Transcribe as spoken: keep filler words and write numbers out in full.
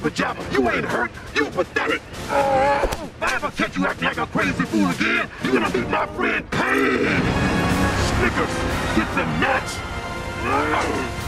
pajama. You ain't hurt. You pathetic. Oh, if I ever catch you acting like a crazy fool again, you're gonna meet my friend Pain. Snickers, get the nuts.